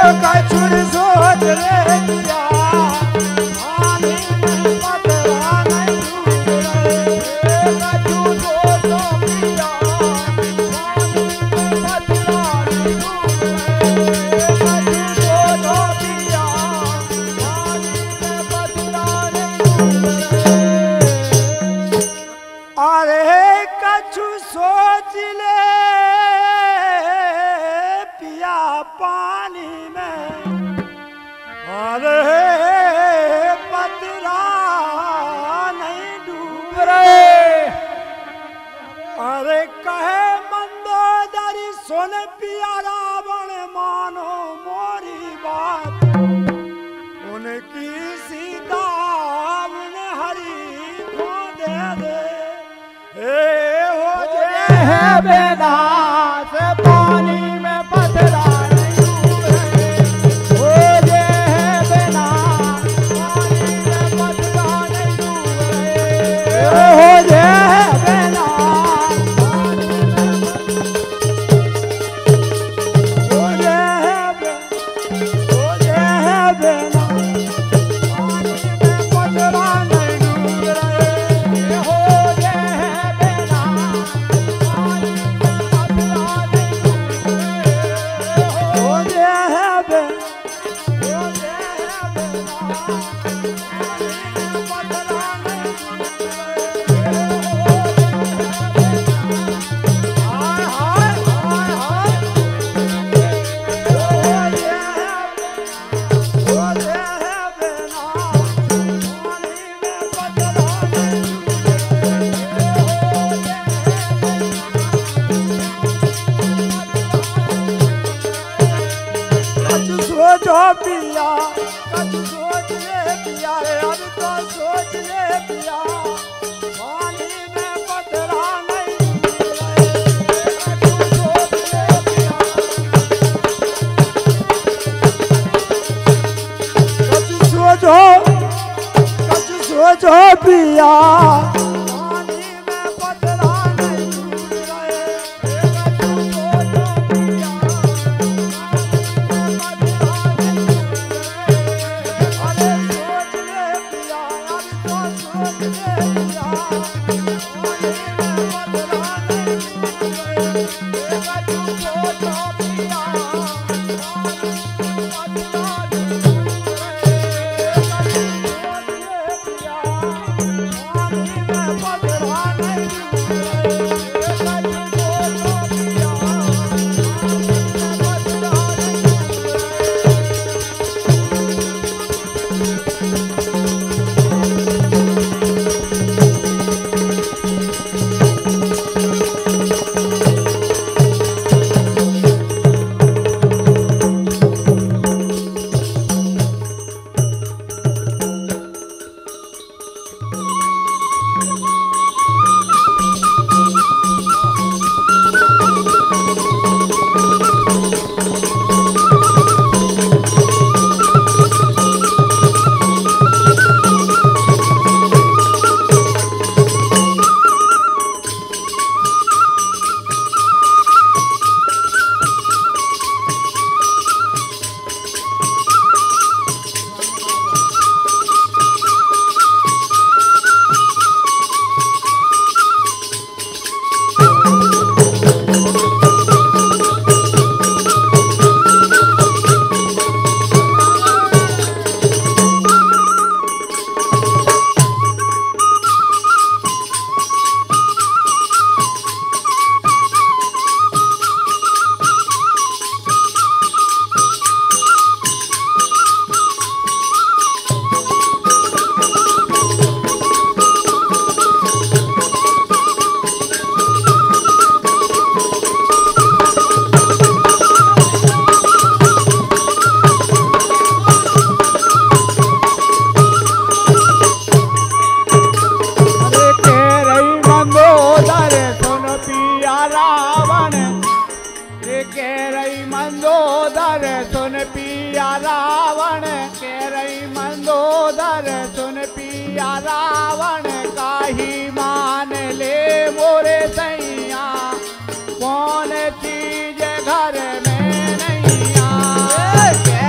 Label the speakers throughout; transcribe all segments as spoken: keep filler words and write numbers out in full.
Speaker 1: कछुर सोच रे पिया पानी में पतरा नहीं डूबे कछु सोचो पिया पानी में पतरा नहीं डूबे कछु सोचो पिया पानी में पतरा नहीं डूबे अरे कछु सोच ले पिया पानी में अरे पतरा नहीं डूब रहे अरे कहे मंदोदरी सुन पिया रावण मानो मोरी बात उनकी सीता उन्हें हरी को दे दे ए हो जे है बेदास पानी में पतरा नहीं डूबे हो जे है बेदास पानी में पतरा नहीं डूबे हो जे है बेदास हो जे है बे हो जे है बेदास पानी में पतरा नहीं डूबे हो जे है बेदास पानी में पतरा नहीं डूबे हो जे है बे हो जे है बेदास पानी में पतरा नहीं डूबे हाय हाय हाय हाय हो जे है हो जे है बेदास पानी में पतरा नहीं कछु सोचो पिया कछु सोच ले पिया अब तो सोच ले पिया पानी में पतरा नहीं डूबे कछु सोच ले पिया कछु सोचो कछु सोचो पिया पानी में पतरा नहीं डूबे कछु सोचो पिया अरे सोच ले पिया अब तो सोच ले पिया पानी में पतरा नहीं डूबे कछु सोचो पिया पानी में पतरा नहीं डूबे कछु सोच ले पिया पानी में पतरा नहीं डूबे कछु सोचो पिया पानी में पतरा नहीं मंदोदर सुन पिया रावण के रही मंदोदर सुन पिया रावण काही मान ले मोरे सैया कौन चीज घर में नहीं आ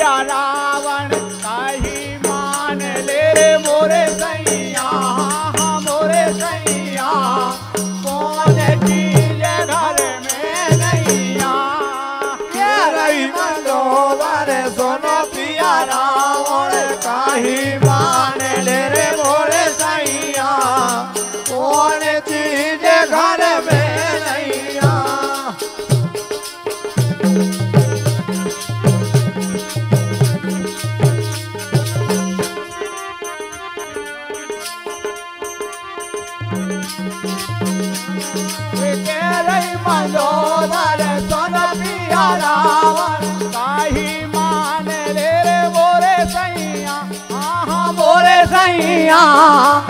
Speaker 1: पिया रावण काही मान ले रे मोरे सैया मोरे सैया कौन चीज घर में नैया के रही मनोवर सुनो पिया रावण काही मान ले रे मोरे सैया कौन चीज घर में नैया मनोदर सुन पिया रावण काही मान ले रे मोरे सैया हाँ मोरे सैया